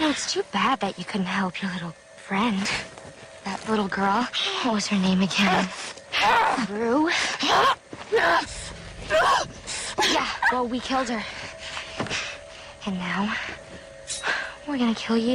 No, it's too bad that you couldn't help your little friend. That little girl. What was her name again? Rue? Yeah, well, we killed her. And now, we're gonna kill you.